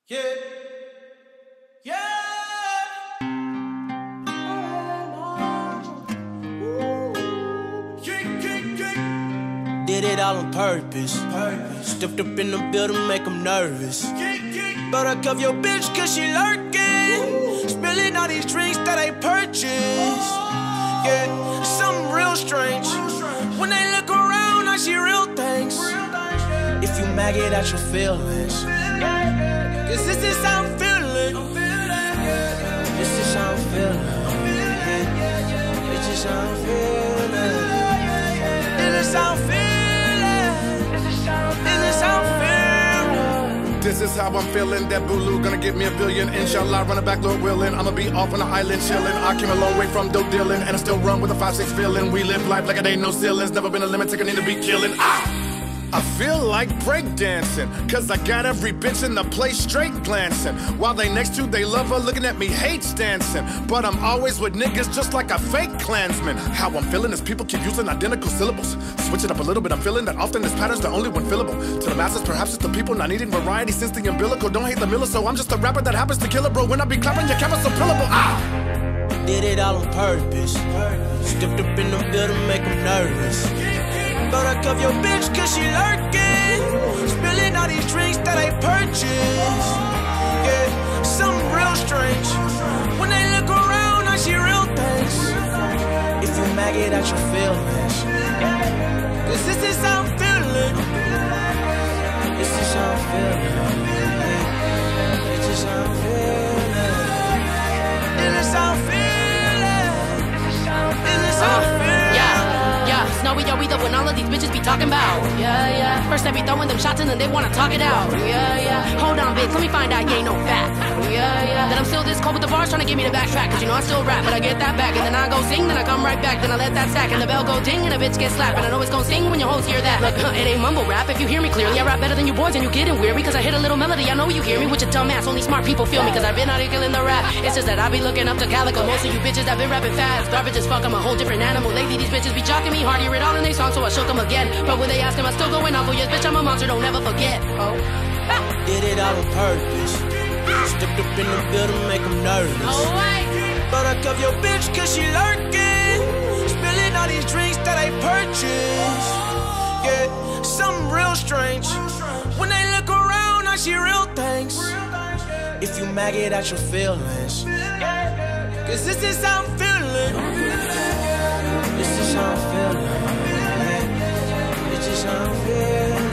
Yeah. Yeah. Did it all on purpose. Stepped up in the building, make them nervous. Better cuff your bitch cause she lurking. Spilling all these drinks that I purchased. Yeah, something real strange. When they look around, I see real things. If you maggot at your feelings, cause this is how I'm feeling. This is how I'm feeling. This is how I'm feeling. This is how I'm feeling. This is how I'm feeling. This is how I'm feeling. That Bulu gonna give me a billion. Inshallah, running back, Lord willing. I'ma be off on the island chilling. I came a long way from dope dealing, and I still run with a 5-6 feeling. We live life like it ain't no ceilings. Never been a limit, take a need to be killing. I feel like breakdancing, cause I got every bitch in the place straight glancing. While they next to they love her looking at me hates dancing. But I'm always with niggas just like a fake Klansman. How I'm feeling is people keep using identical syllables. Switch it up a little bit, I'm feeling that often this pattern's the only one fillable. To the masses, perhaps it's the people not needing variety since the umbilical. Don't hate the miller, so I'm just a rapper that happens to kill it, bro. When I be clapping, your camera's so pillable. Did it all on purpose. Stepped up in the building, make them nervous. Better cuff your bitch cause she lurking. Spilling all these drinks that I purchased. Yeah, something real strange. When they look around, I see real things. If you maggot at your feelings, cause this is how I'm feeling. This is how I'm feeling. This is how I'm feeling. This is how I'm feeling. This is how I'm feeling. Snowy, yo, we the when all of these bitches be talking about. Yeah. First they be throwing them shots and then they wanna talk it out. Yeah. Hold on, bitch, let me find out you ain't no fat. Yeah. Then I'm still this cold with the bars trying to get me to backtrack. Cause you know I still rap, but I get that back. And then I go sing, then I come right back. Then I let that stack and the bell go ding and a bitch get slapped. And I know it's gon' sting when your hoes hear that. Look, it ain't mumble rap if you hear me clearly. I rap better than you boys and you getting weary. Cause I hit a little melody, I know you hear me with your dumb ass. Only smart people feel me cause I've been out here killing the rap. It's just that I be looking up to Calico. Most of you bitches that been rapping fast. Garbage as fuck, I'm a whole different animal. Lately these bitches be jocking me hard. Hear it all in they songs, so I shook them again. But when they ask him, I still going off. Oh yes, bitch, I'm a monster, don't never forget. Did it all on purpose. Stepped up in the building, make them nervous. Better cuff your bitch cause she lurking. Spilling all these drinks that I purchased. Yeah, something real strange. When they look around, I see real things. If you maggot at your feelings, cause this is how I'm feeling. This is how I'm feeling. This is how I'm feeling.